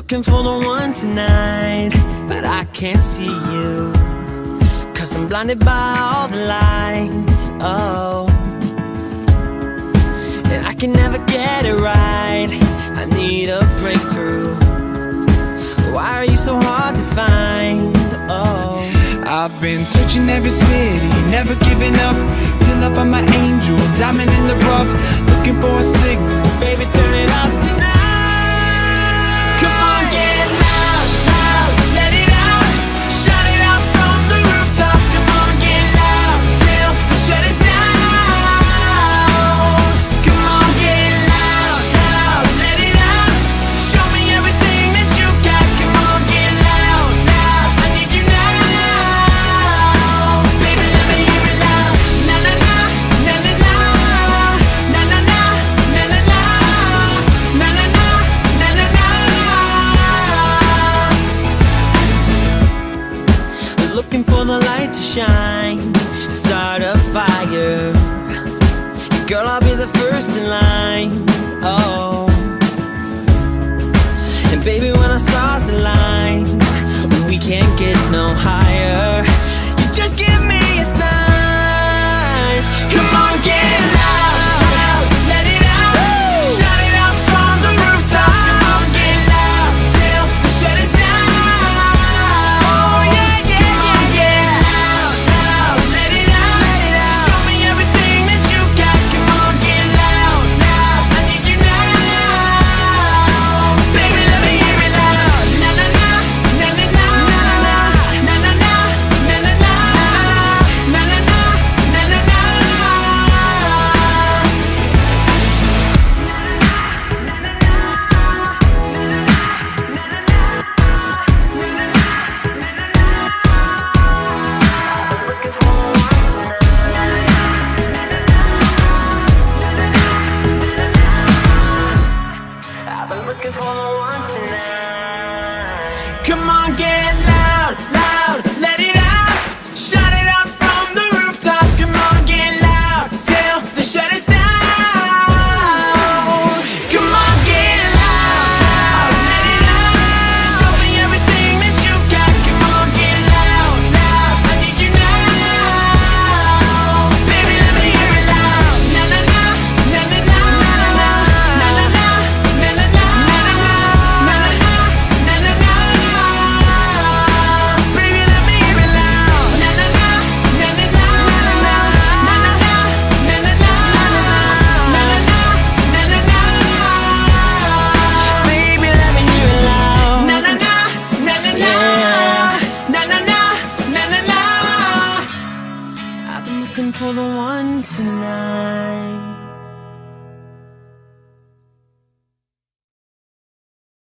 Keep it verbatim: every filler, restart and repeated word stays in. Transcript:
looking for the one tonight, but I can't see you, 'cause I'm blinded by all the lights, oh. And I can never get it right, I need a breakthrough. Why are you so hard to find, oh? I've been searching every city, never giving up, till I find my angel, diamond in the rough. Looking for a signal, Baby, turn it up tonight. Come on, get loud, loud, let it out. Shout it out from the rooftops. Come on, get loud, till the shut down. Come on, get loud, loud, let it out. Show me everything that you got. Come on, get loud, loud, I need you now. Baby, let me hear it loud. Na na na, na na na, na na na, na na na, na na na, na na na. Looking for the light to shine, to start a fire. Girl, I'll be the first in line, oh. And baby, when our stars align, we can't get no higher. You just give me a sign. Come on, get loud, loud, let it out. Shout it out from the rooftops. Come on, get loud, till the shut is down. Oh yeah, yeah, yeah, yeah. Loud, loud, let it out, let it out. Show me everything that you got. Come on, get loud, loud, I need you now. Baby, let me hear it loud. Na na na, na na na, na na na, na na na, na na na, na na na. I've been looking for the one tonight. Come on, get loud, loud, let it out. Shout it out from the rooftops. Come on, get loud, till the shut is down. Come on, get loud, let it out. Show me everything that you got. Come on, get loud, loud, I need you now. Baby, let me hear it loud. Na na na, na na na, na na na, na na na, na na na, na na na. Baby, let me hear it loud. Na na na, na na na, na na na, na na na, na na na, na na na. Baby, let me hear it loud. Na na na, na na na, na na na, na na na. I've been looking for the one tonight.